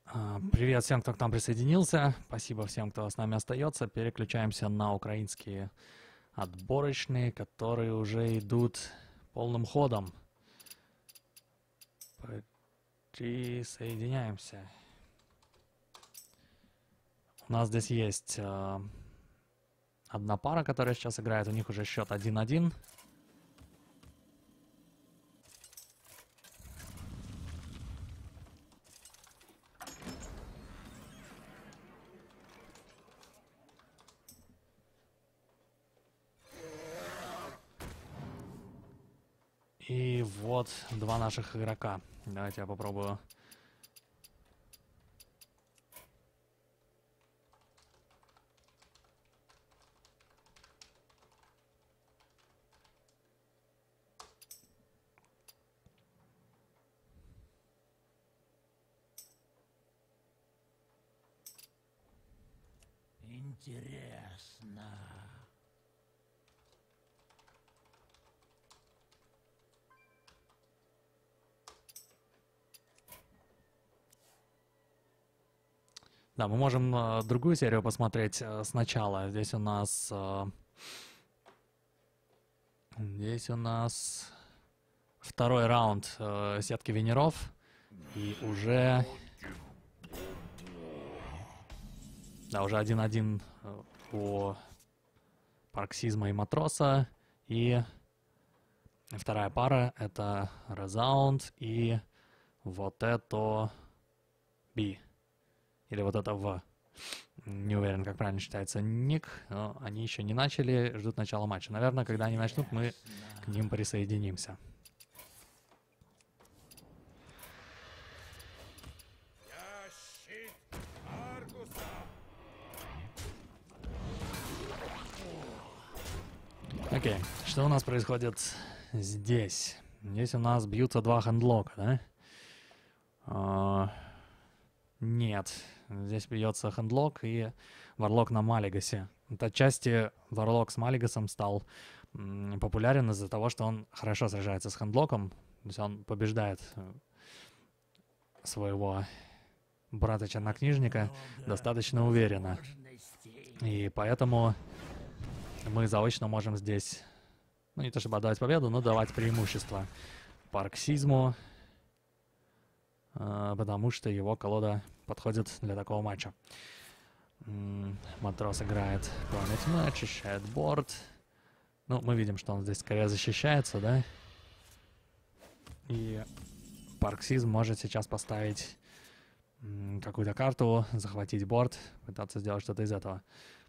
Привет всем, кто к нам присоединился. Спасибо всем, кто с нами остается. Переключаемся на украинские отборочные, которые уже идут полным ходом. Присоединяемся. У нас здесь есть одна пара, которая сейчас играет. У них уже счет 1-1. И вот два наших игрока. Давайте я попробую. Интересно. Да, мы можем другую серию посмотреть сначала. Здесь у нас второй раунд сетки Венеров. И уже... Да, уже 1-1 у Парксизма и Матроса. И вторая пара — это Резаунд и вот это B. Или вот это В. Не уверен, как правильно читается ник, но они еще не начали, ждут начала матча. Наверное, когда они начнут, мы к ним присоединимся. Окей, что у нас происходит здесь? Здесь у нас бьются два хендлока, да? Нет, здесь бьется хендлок и варлок на Малигасе. Отчасти варлок с Малигасом стал популярен из-за того, что он хорошо сражается с хендлоком. То есть он побеждает своего брата-чернокнижника достаточно уверенно. И поэтому мы заочно можем здесь, ну не то чтобы отдавать победу, но давать преимущество Парксизму, потому что его колода подходит для такого матча. Матрос играет Planet Match, очищает борт. Ну, мы видим, что он здесь скорее защищается, да? И Парксизм может сейчас поставить какую-то карту, захватить борт, пытаться сделать что-то из этого.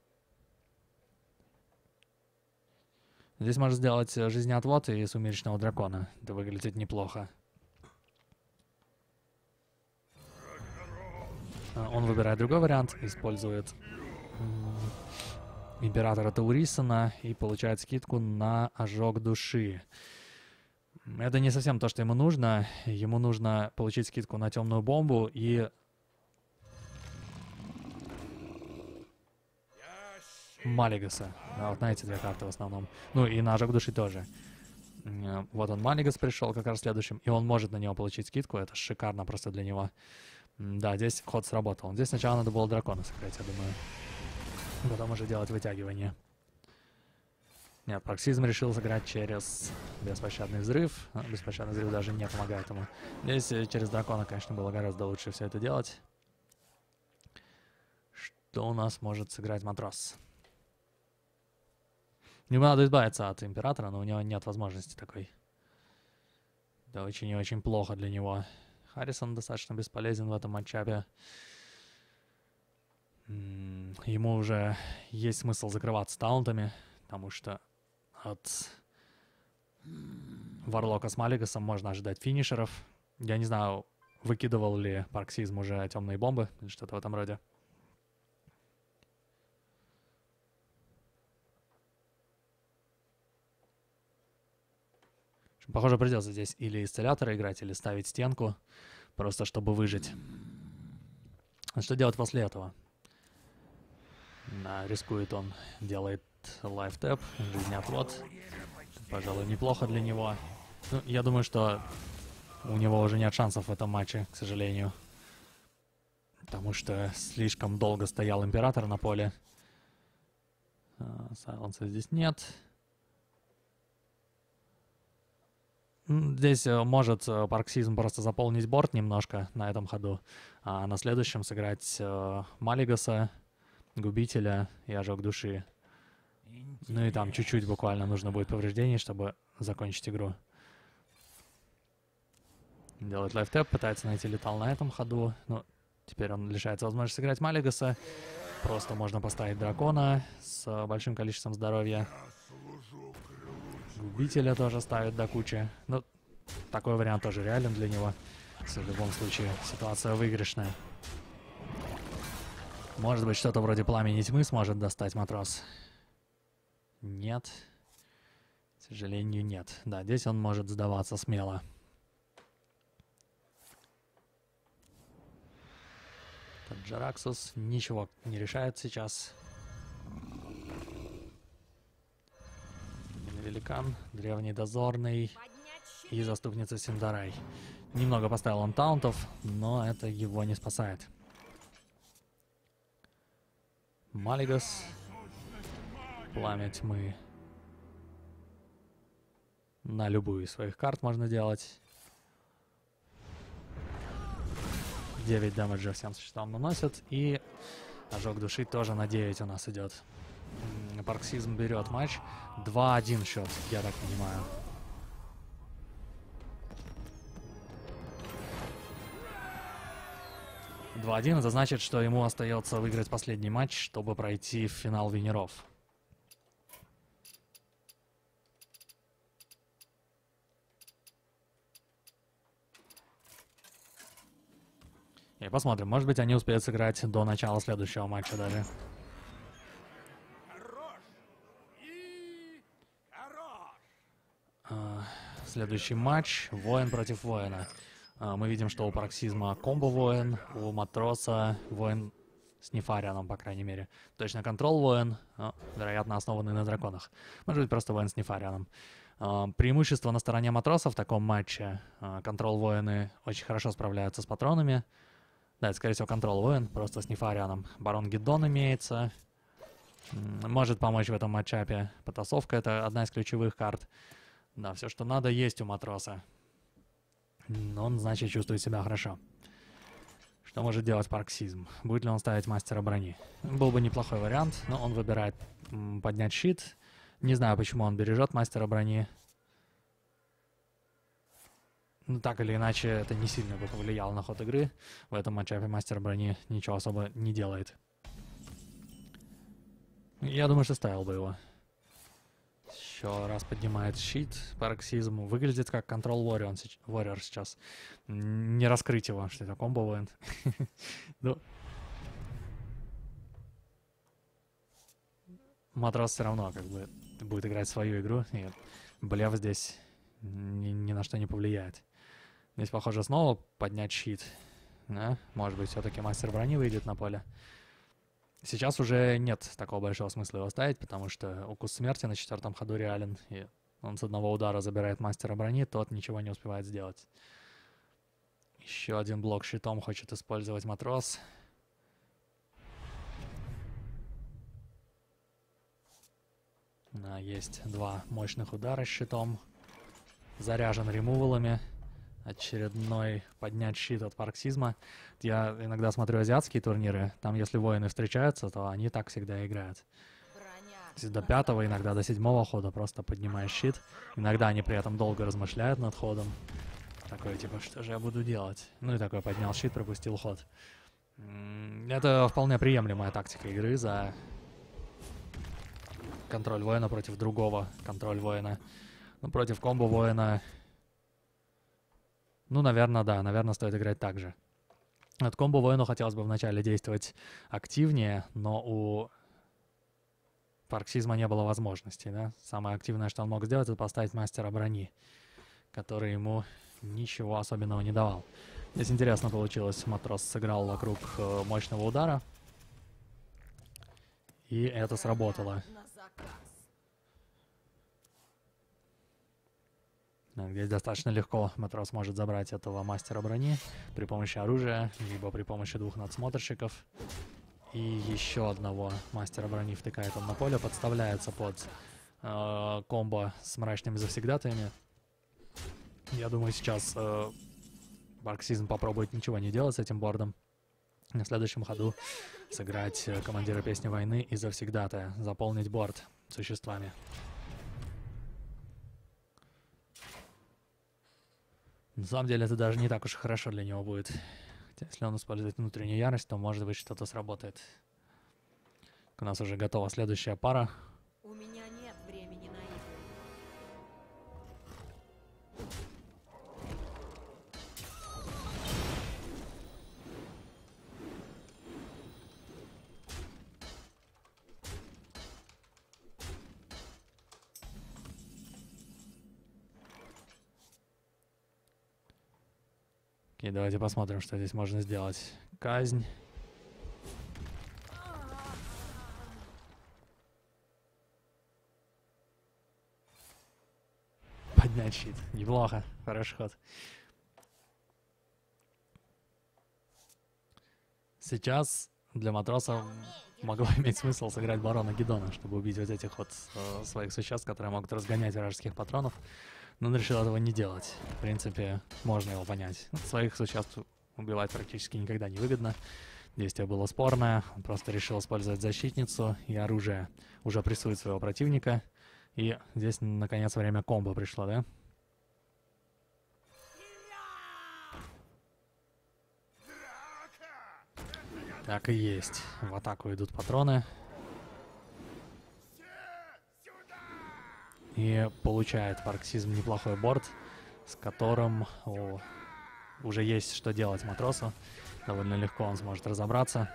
Здесь можно сделать жизнеотвод и сумеречного дракона. Это выглядит неплохо. Он выбирает другой вариант, использует Императора Таурисона и получает скидку на ожог души. Это не совсем то, что ему нужно. Ему нужно получить скидку на темную бомбу и Малигаса. Да, вот на эти две карты в основном. Ну и на ожог души тоже. Вот он, Малигас, пришел как раз следующим, и он может на него получить скидку. Это шикарно просто для него. Да, здесь ход сработал. Здесь сначала надо было дракона сыграть, я думаю. Потом уже делать вытягивание. Нет, Парксизм решил сыграть через беспощадный взрыв. Беспощадный взрыв даже не помогает ему. Здесь через дракона, конечно, было гораздо лучше все это делать. Что у нас может сыграть Матрос? Ему надо избавиться от Императора, но у него нет возможности такой. Это очень и очень плохо для него. Харрисон достаточно бесполезен в этом матчапе. Ему уже есть смысл закрываться таунтами, потому что от Варлока с Малигасом можно ожидать финишеров. Я не знаю, выкидывал ли Парксизм уже темные бомбы или что-то в этом роде. Похоже, придется здесь или исцелятора играть, или ставить стенку, просто чтобы выжить. А что делать после этого? Да, рискует он, делает лайфтэп, жизнеотвод. Пожалуй, неплохо для него. Ну, я думаю, что у него уже нет шансов в этом матче, к сожалению. Потому что слишком долго стоял император на поле. Сайленса здесь нет. Здесь может Парксизм просто заполнить борт немножко на этом ходу, а на следующем сыграть Малигаса, Губителя и Ожог Души. Ну и там чуть-чуть буквально нужно будет повреждений, чтобы закончить игру. Делает лайфтэп, пытается найти летал на этом ходу. Но теперь он лишается возможности сыграть Малигаса. Просто можно поставить дракона с большим количеством здоровья. Губителя тоже ставит до кучи. Ну, такой вариант тоже реален для него. В любом случае, ситуация выигрышная. Может быть, что-то вроде пламени тьмы сможет достать матрос. Нет. К сожалению, нет. Да, здесь он может сдаваться смело. Джараксус ничего не решает сейчас. Великан, древний дозорный и заступница Синдарай. Немного поставил он таунтов, но это его не спасает. Малигас. Пламя тьмы. На любую из своих карт можно делать. 9 дэмэджа всем существам наносит. И ожог души тоже на 9 у нас идет. Парксизм берет матч. 2-1 счет, я так понимаю. Это значит, что ему остается выиграть последний матч, чтобы пройти в финал Венеров. И посмотрим, может быть, они успеют сыграть до начала следующего матча даже. Следующий матч. Воин против воина. Мы видим, что у Парксизма комбо-воин, у Матроса воин с Нефарианом, по крайней мере. Точно контрол-воин, вероятно, основанный на драконах. Может быть, просто воин с Нефарианом. Преимущество на стороне Матроса в таком матче. Контрол-воины очень хорошо справляются с патронами. Да, это, скорее всего, контрол-воин, просто с Нефарианом. Барон Гиддон имеется. Может помочь в этом матчапе. Потасовка — это одна из ключевых карт. Да, все, что надо, есть у Матроса. Он, значит, чувствует себя хорошо. Что может делать Парксизм? Будет ли он ставить мастера брони? Был бы неплохой вариант, но он выбирает поднять щит. Не знаю, почему он бережет мастера брони. Ну, так или иначе, это не сильно бы повлияло на ход игры. В этом матчапе мастер брони ничего особо не делает. Я думаю, что ставил бы его. Еще раз поднимает щит. Парксизм выглядит как контрол Warrior сейчас. Не раскрыть его, что это комбо воин. Ну, Матрос все равно как бы будет играть свою игру. И блеф здесь ни на что не повлияет. Здесь, похоже, снова поднять щит. Да? Может быть, все-таки мастер брони выйдет на поле. Сейчас уже нет такого большого смысла его ставить, потому что укус смерти на 4-м ходу реален. И он с одного удара забирает мастера брони, тот ничего не успевает сделать. Еще один блок щитом хочет использовать Матрос. Да, есть 2 мощных удара щитом. Заряжен ремувалами. Очередной поднять щит от Парксизма. Я иногда смотрю азиатские турниры. Там, если воины встречаются, то они так всегда играют. До 5-го, иногда до 7-го хода просто поднимаешь щит. Иногда они при этом долго размышляют над ходом. Такой, типа, что же я буду делать? Ну и такой, поднял щит, пропустил ход. Это вполне приемлемая тактика игры за контроль воина против другого контроль воина. Ну, против комбо воина... Ну, наверное, да. Наверное, стоит играть так же. От комбо воину хотелось бы вначале действовать активнее, но у Парксизма не было возможности, да. Самое активное, что он мог сделать, это поставить мастера брони, который ему ничего особенного не давал. Здесь интересно получилось. Матрос сыграл вокруг мощного удара. И это сработало. Здесь достаточно легко матрос может забрать этого мастера брони при помощи оружия, либо при помощи двух надсмотрщиков. И еще одного мастера брони втыкает он на поле, подставляется под комбо с мрачными завсегдатаями. Я думаю, сейчас Марксизм попробует ничего не делать с этим бордом. На следующем ходу сыграть командира песни войны и завсегдатая, заполнить борд существами. На самом деле это даже не так уж и хорошо для него будет. Хотя, если он использует внутреннюю ярость, то может быть что-то сработает. У нас уже готова следующая пара. У меня нет времени на игры. Окей, давайте посмотрим, что здесь можно сделать. Казнь. Поднять щит. Неплохо. Хороший ход. Сейчас для матроса могло иметь смысл сыграть барона Гидона, чтобы убить вот этих вот своих существ, которые могут разгонять вражеских патронов. Но он решил этого не делать. В принципе, можно его понять. Своих существ убивать практически никогда не выгодно. Действие было спорное. Он просто решил использовать защитницу и оружие. Уже прессует своего противника. И здесь, наконец, время комбо пришло, да? Так и есть. В атаку идут патроны. И получает Марксизм неплохой борт, с которым уже есть что делать матросу. Довольно легко он сможет разобраться.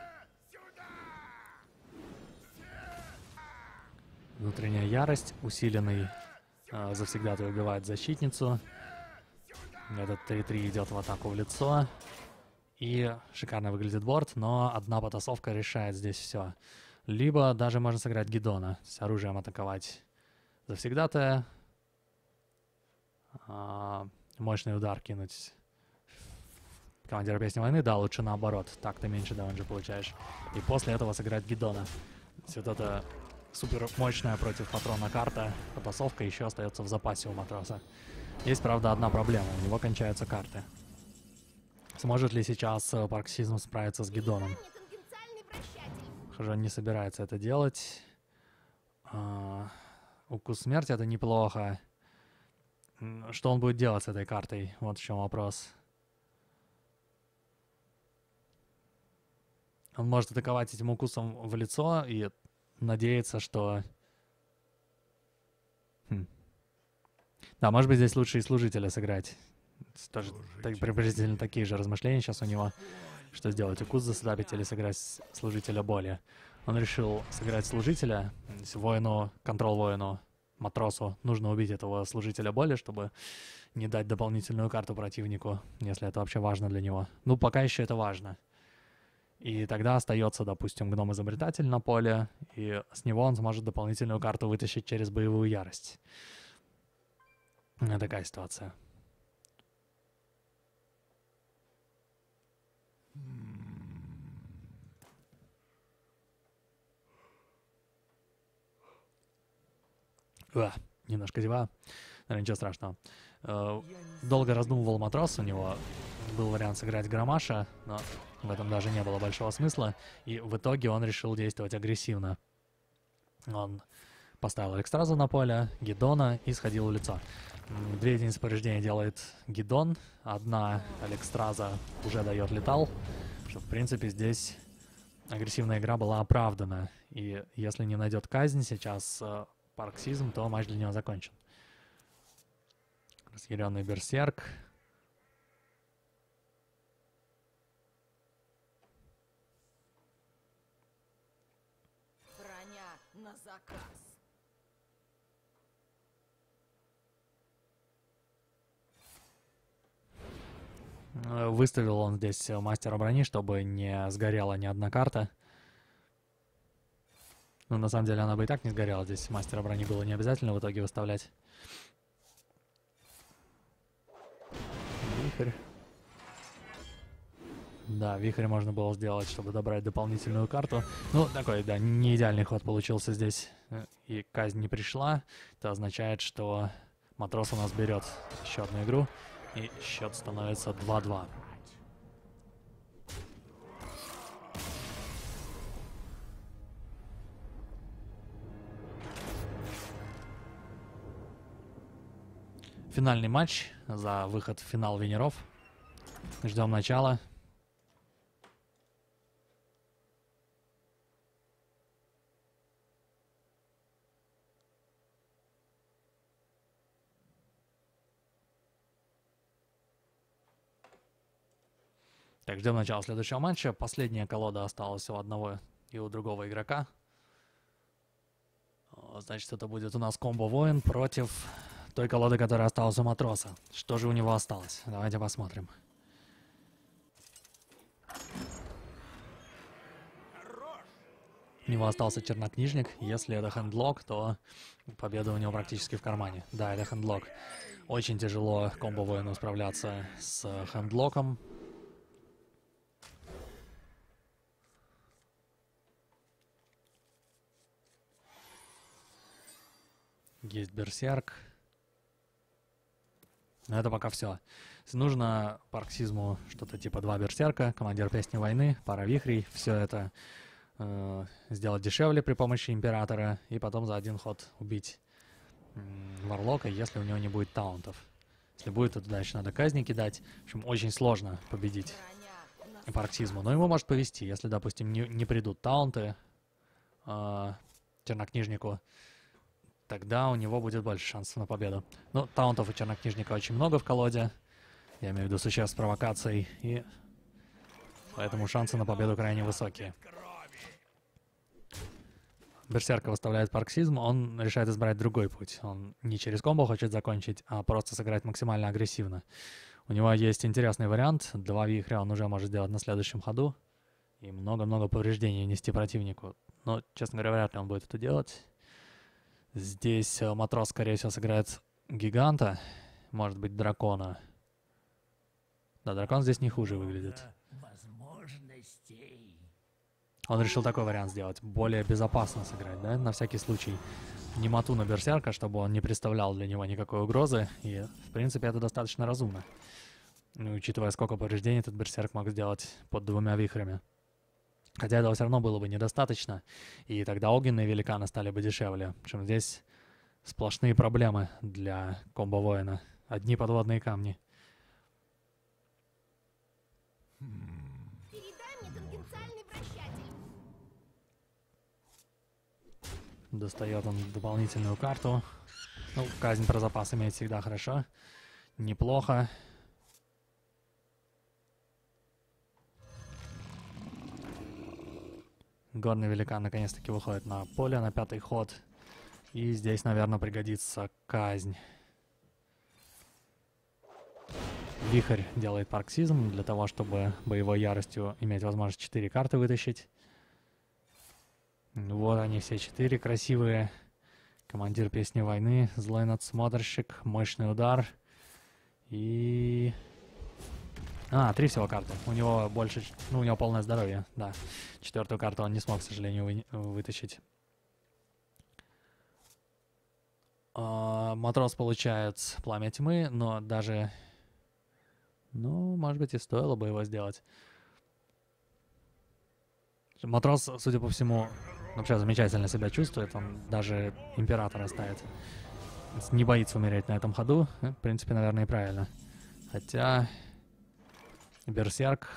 Внутренняя ярость, усиленный завсегдатый убивает защитницу. Этот 3-3 идет в атаку в лицо. И шикарно выглядит борт, но одна потасовка решает здесь все. Либо даже можно сыграть Гидона, с оружием атаковать завсегдатая. Мощный удар кинуть командира песни войны. Да, лучше наоборот. Так ты меньше дамаджа получаешь. И после этого сыграть Гидона. Вот это супер мощная против патрона карта. Потасовка еще остается в запасе у матроса. Есть, правда, одна проблема. У него кончаются карты. Сможет ли сейчас Марксизм справиться с Гидоном? Похоже, он не собирается это делать. Укус смерти — это неплохо. Что он будет делать с этой картой? Вот в чем вопрос. Он может атаковать этим укусом в лицо и надеяться, что... Да, может быть, здесь лучше и служителя сыграть. Тоже приблизительно такие же размышления сейчас у него. Что сделать? Укус засадабить или сыграть служителя боли? Он решил сыграть служителя. Воину, контрол-воину, матросу нужно убить этого служителя боли, чтобы не дать дополнительную карту противнику, если это вообще важно для него. Ну, пока еще это важно. И тогда остается, допустим, гном-изобретатель на поле, и с него он сможет дополнительную карту вытащить через боевую ярость. Такая ситуация. Немножко зеваю. Наверное, ничего страшного. Долго раздумывал матрос, у него был вариант сыграть Громаша, но в этом даже не было большого смысла. И в итоге он решил действовать агрессивно. Он поставил Алекстраза на поле, Гидона и сходил в лицо. 2 единицы повреждения делает Гидон, 1 Алекстраза уже дает летал, что в принципе здесь агрессивная игра была оправдана. И если не найдет казнь сейчас Марксизм, то матч для него закончен. Разъяренный берсерк. Броня на заказ. Выставил он здесь мастера брони, чтобы не сгорела ни одна карта. Ну, на самом деле, она бы и так не сгорела. Здесь мастера брони было не обязательно в итоге выставлять. вихрь. Да, вихрь можно было сделать, чтобы добрать дополнительную карту. Ну, такой, да, не идеальный ход получился здесь. И казнь не пришла. Это означает, что Матрос у нас берет еще одну игру. И счет становится 2-2. Финальный матч за выход в финал Венеров. Ждем начала. Так, ждем начала следующего матча. Последняя колода осталась у одного и у другого игрока. Значит, это будет у нас комбо-воин против той колоды, которая осталась у Матроса. Что же у него осталось? Давайте посмотрим. У него остался чернокнижник. Если это хендлок, то победа у него практически в кармане. Да, это хендлок. Очень тяжело комбо-воину справляться с хендлоком. Есть берсерк. Но это пока все. Нужно парксизму что-то типа 2 берсерка, командир песни войны, пара вихрей. Все это сделать дешевле при помощи императора. И потом за один ход убить варлока, если у него не будет таунтов. Если будет, то дальше надо казни кидать. В общем, очень сложно победить парксизму. Но ему может повезти, если, допустим, не придут таунты чернокнижнику. Тогда у него будет больше шансов на победу. Ну, таунтов у чернокнижника очень много в колоде. Я имею в виду существ с провокацией. И поэтому шансы на победу крайне высокие. Берсерка выставляет парксизм. Он решает избрать другой путь. Он не через комбо хочет закончить, а просто сыграть максимально агрессивно. У него есть интересный вариант. 2 вихря он уже может сделать на следующем ходу. И много-много повреждений нести противнику. Но, честно говоря, вряд ли он будет это делать. Здесь Матрос, скорее всего, сыграет гиганта. Может быть, дракона. Да, дракон здесь не хуже выглядит. Он решил такой вариант сделать. Более безопасно сыграть, да? На всякий случай. Немоту на берсерка, чтобы он не представлял для него никакой угрозы. И, в принципе, это достаточно разумно. Ну, учитывая, сколько повреждений этот берсерк мог сделать под 2 вихрями. Хотя этого все равно было бы недостаточно, и тогда огненные великаны стали бы дешевле. В общем, здесь сплошные проблемы для комбо-воина. Одни подводные камни. Передай мне тангенциальный вращатель. Достает он дополнительную карту. Ну, казнь про запас иметь всегда хорошо. Неплохо. Горный великан наконец-таки выходит на поле на 5-й ход. И здесь, наверное, пригодится казнь. Вихрь делает парксизм для того, чтобы боевой яростью иметь возможность 4 карты вытащить. Вот они все 4 красивые. Командир песни войны, злой надсмотрщик, мощный удар. И... 3 всего карты. У него больше... Ну, у него полное здоровье, да. 4-ю карту он не смог, к сожалению, вытащить. Матрос получает пламя тьмы, но даже... Ну, может быть, и стоило бы его сделать. Матрос, судя по всему, вообще замечательно себя чувствует. Он даже императора ставит. Не боится умереть на этом ходу. В принципе, наверное, и правильно. Хотя... Берсерк.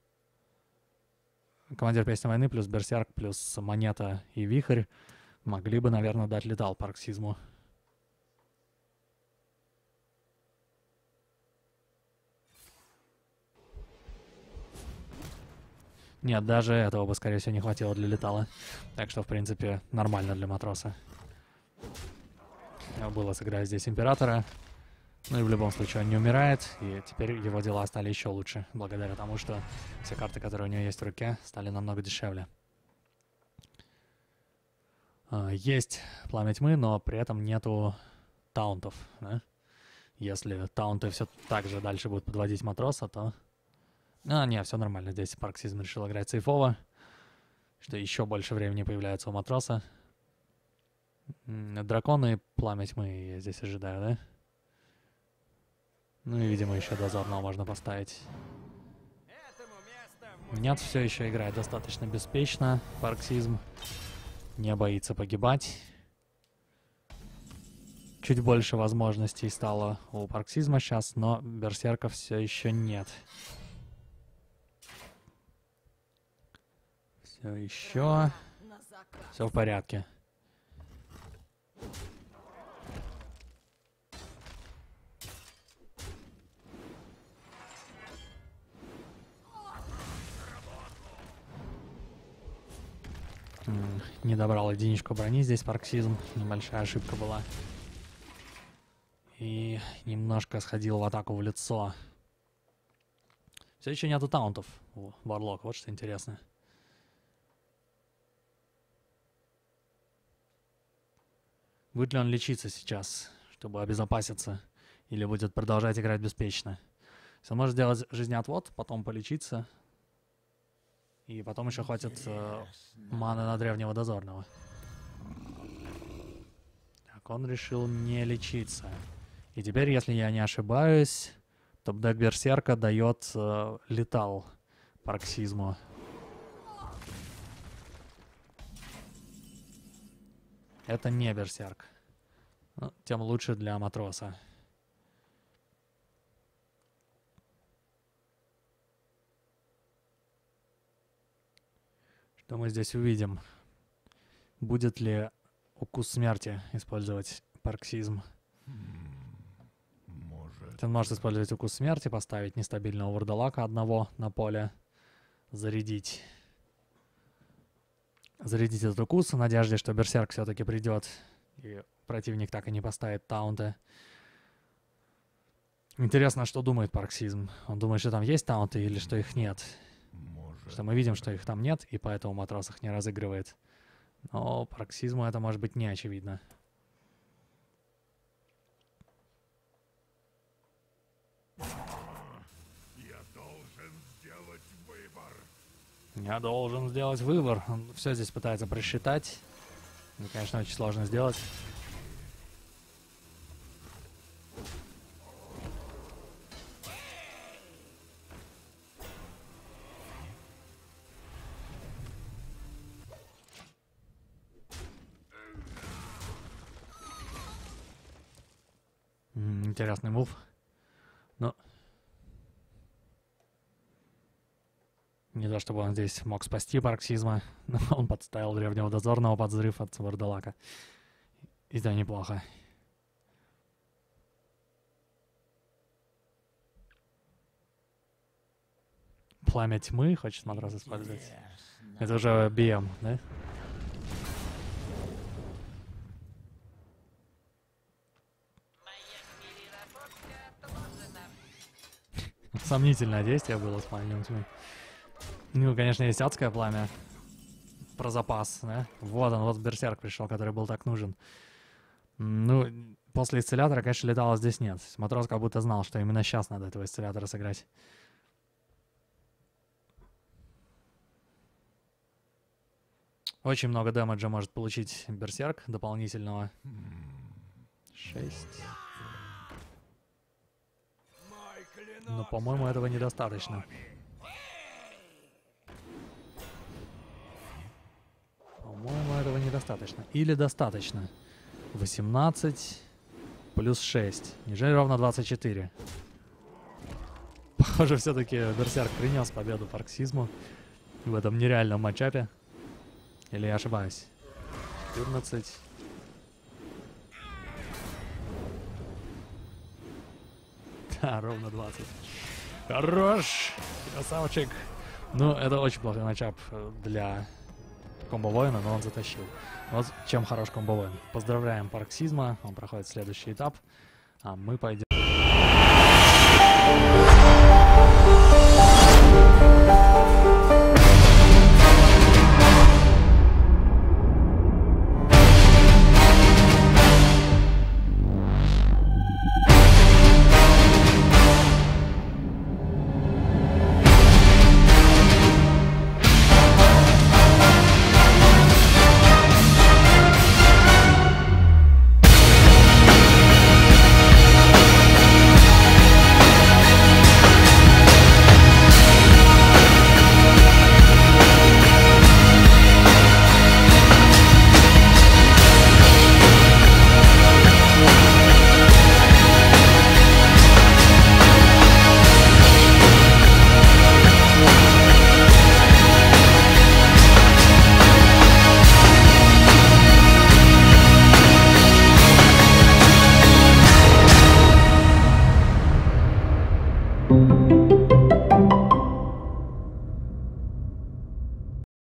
Командир песни войны плюс берсерк плюс монета и вихрь могли бы, наверное, дать летал парксизму. Нет, даже этого бы, скорее всего, не хватило для летала. Так что, в принципе, нормально для матроса. Было сыграть здесь императора. Ну и в любом случае он не умирает, и теперь его дела стали еще лучше, благодаря тому, что все карты, которые у него есть в руке, стали намного дешевле. Есть пламя тьмы, но при этом нету таунтов, да? Если таунты все так же дальше будут подводить матроса, то... А, не, все нормально. Здесь Парксизм решил играть сейфово. Что еще больше времени появляется у матроса. Драконы и пламя тьмы я здесь ожидаю, да? Ну и, видимо, еще дозорного можно поставить. Нет, все еще играет достаточно беспечно. Парксизм не боится погибать. Чуть больше возможностей стало у Парксизма сейчас, но берсерка все еще нет. Все еще. На заказ. Все в порядке. Не добрал единичку брони здесь Парксизм. Небольшая ошибка была. И немножко сходил в атаку в лицо. Все еще нету таунтов у Варлока. Вот что интересно. Будет ли он лечиться сейчас, чтобы обезопаситься? Или будет продолжать играть беспечно? Если он может сделать жизнеотвод, потом полечиться. И потом еще хватит маны на древнего дозорного. Так, он решил не лечиться. И теперь, если я не ошибаюсь, топ-дек берсерка дает летал Парксизму. Это не берсерк. Ну, тем лучше для матроса. Что мы здесь увидим? Будет ли укус смерти использовать Парксизм? Он может использовать укус смерти, поставить нестабильного вурдалака одного на поле, зарядить этот укус в надежде, что берсерк все-таки придет, и противник так и не поставит таунты. Интересно, что думает Парксизм. Он думает, что там есть таунты или что их нет. Что мы видим, что их там нет, и поэтому матрос их не разыгрывает. Но Парксизму это может быть не очевидно. Я должен сделать выбор. Он все здесь пытается просчитать. Это, конечно, очень сложно сделать. Интересный мув. Но не то чтобы он здесь мог спасти Парксизма, но он подставил древнего дозорного под взрыв от вурдалака. И это неплохо. Пламя тьмы хочет матрос использовать. Это уже BM, да? Сомнительное действие было с пламенем тьмы. Ну, конечно, есть адское пламя. Про запас, да? Вот он, вот берсерк пришел, который был так нужен. Ну, после исцелятора, конечно, летала здесь нет. Матрос как будто знал, что именно сейчас надо этого исцелятора сыграть. Очень много дэмэджа может получить берсерк дополнительного. 6. Но, по-моему, этого недостаточно. По-моему, этого недостаточно. Или достаточно. 18 плюс 6. Неужели ровно 24? Похоже, все-таки берсерк принес победу Парксизму в этом нереальном матчапе. Или я ошибаюсь? 14. Да, ровно 20. Хорош! Красавчик! Ну, это очень плохой матчап для комбо-воина, но он затащил. Вот чем хорош комбо-воин. Поздравляем Парксизма, он проходит следующий этап. А мы пойдем